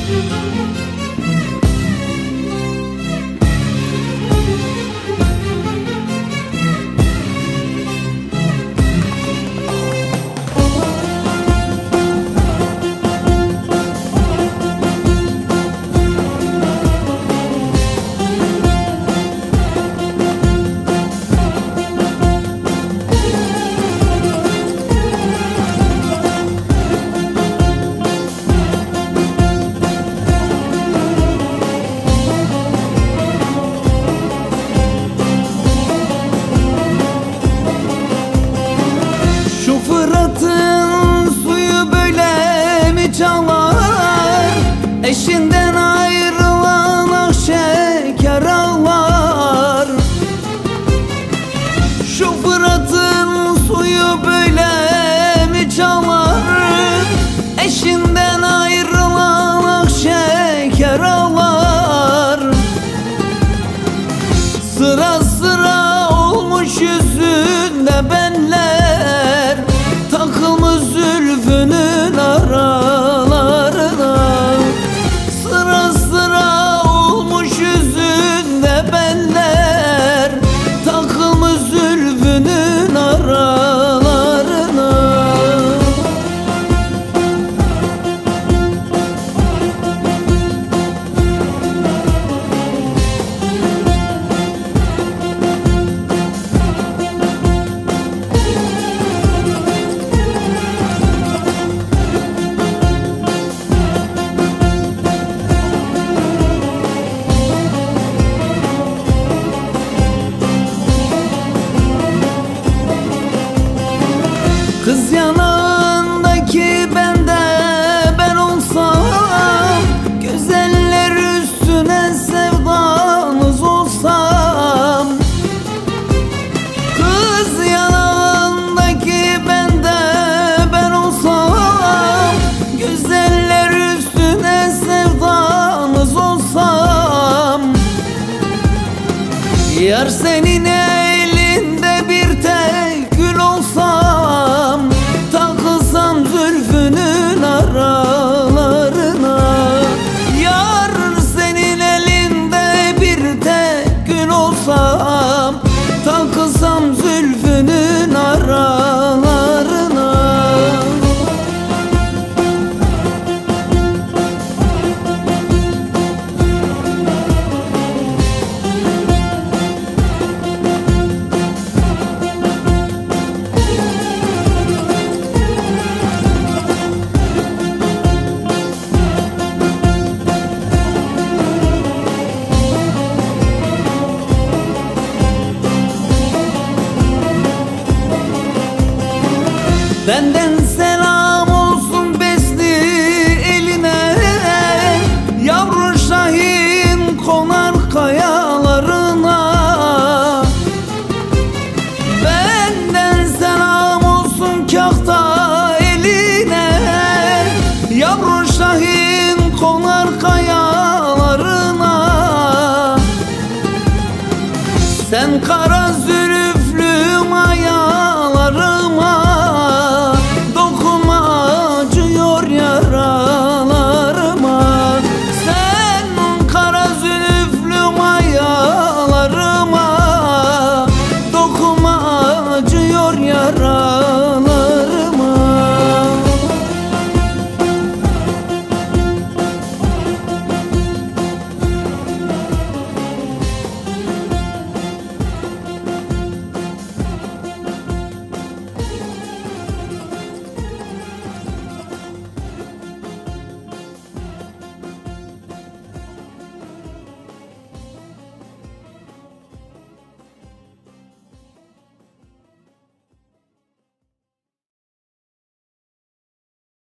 Fırat'ın suyu böyle mi çalar? Eşinden ayrılan ah şeker ağlar. Şu Fırat'ın suyu böyle mi çalar? Eşinden ayrılan ah şeker ağlar. Sıra sıra olmuş yüzünde benler, takılmış zülfünün aralarına. Sıra sıra olmuş yüzünde benler, takılmış zülfünün aralarına. Kız yanağındaki ben de ben olsam, güzeller üstüne sevdanız olsam. Kız yanağındaki ben de ben olsam, güzeller üstüne sevdanız olsam. Yar senin elinde bir tek gül olsam, takılsam zülfünün aralarına. Yar senin elinde bir tek gül olsam, takılsam zülfünün aralarına. Benden selam olsun besli eline, yavru şahin konar kayalarına. Benden selam olsun kahta eline, yavru şahin